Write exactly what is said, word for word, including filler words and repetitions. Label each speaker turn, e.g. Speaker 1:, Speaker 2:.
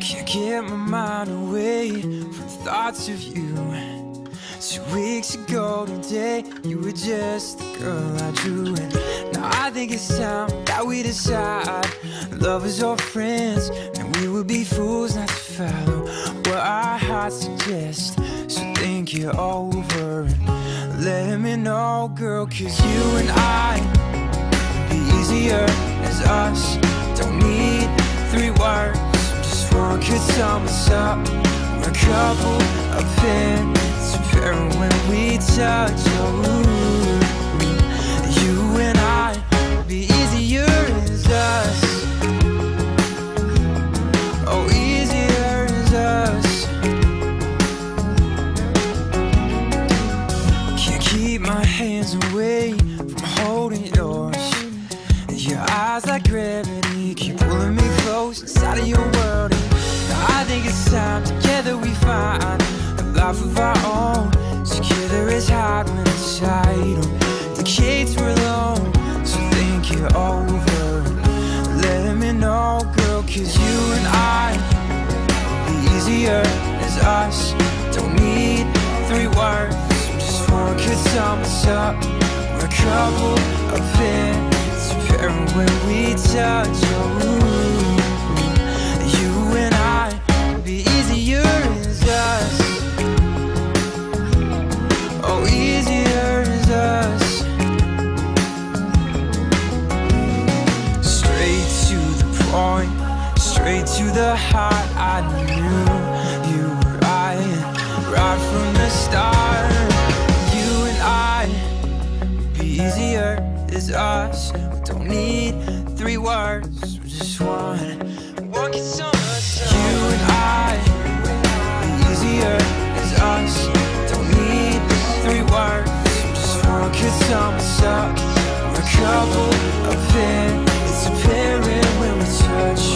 Speaker 1: Can't get my mind away from thoughts of you. Two weeks ago today, you were just the girl I drew. And now I think it's time that we decide, lovers or friends, and we would be fools not to follow what our hearts suggest. So think it over and let me know, girl, cause you and I would be easier as us. Don't need three words, just one could sum us up. We're a couple of pins, pairing when we touch. Oh, you and I would be easier as us. Oh, easier as us. Can't keep my hands away from holding yours. Your eyes like gravity keep pulling me close inside of your world. And I think it's time together we find a life of our own. Together is hard when it's tight. Oh, decades we're alone. So think it over, let me know, girl, cause you and I be easier as us. Don't need three words, just one could sum us up. We're a couple of pins, pairing when we touch. Oh, you and I be easier as us. Oh, easier as us. Straight to the point, straight to the heart. I knew you were right, right from the start. You and I would be easier as us. We don't need three words, we're just one. One can sum us up. You and I be easier as us. Don't need three words, just one could sum us up. We're a couple of pins, it's apparent when we touch.